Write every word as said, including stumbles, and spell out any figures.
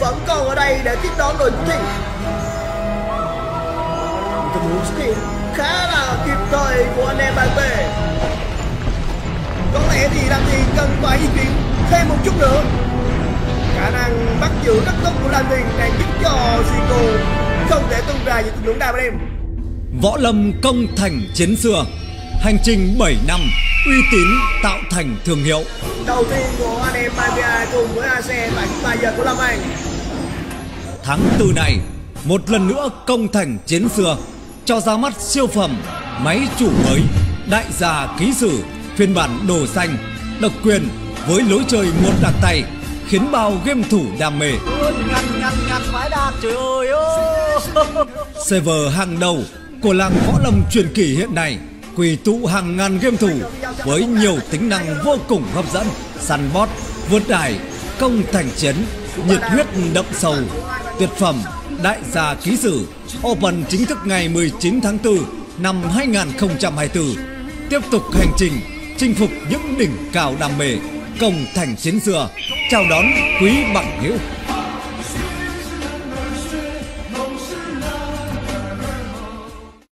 vẫn còn ở đây để tiếp đón đội thi. Tình huống xuất hiện khá là kịp thời của anh em bạn bè. Có lẽ thì Lam Thiên cần phải di chuyển thêm một chút nữa. Khả năng bắt giữ rất tốt của Lam Thiên đang giúp cho Zico không thể tung ra những tình huống đa anh em. Võ Lâm công thành chiến xưa, hành trình bảy năm uy tín tạo thành thương hiệu. Đầu tiên của anh em Mafia cùng với a xê tại vài giờ của Lâm An. Tháng tư này, một lần nữa công thành chiến xưa, cho ra mắt siêu phẩm máy chủ mới Đại Gia Ký Sử phiên bản đồ xanh, độc quyền với lối chơi một đàn tay, khiến bao game thủ đam mê. Ngăn ngăn ngăn phải đạt, trời ơi ơi. Server hàng đầu của làng võ lâm truyền kỳ hiện nay, quy tụ hàng ngàn game thủ với nhiều tính năng vô cùng hấp dẫn, săn bot, vượt đài, công thành chiến, nhiệt huyết đậm sâu. Tuyệt phẩm Đại Gia Ký Sử Open chính thức ngày mười chín tháng tư năm hai nghìn không trăm hai mươi tư. Tiếp tục hành trình chinh phục những đỉnh cao đam mê, công thành chiến xưa, chào đón quý bằng hữu.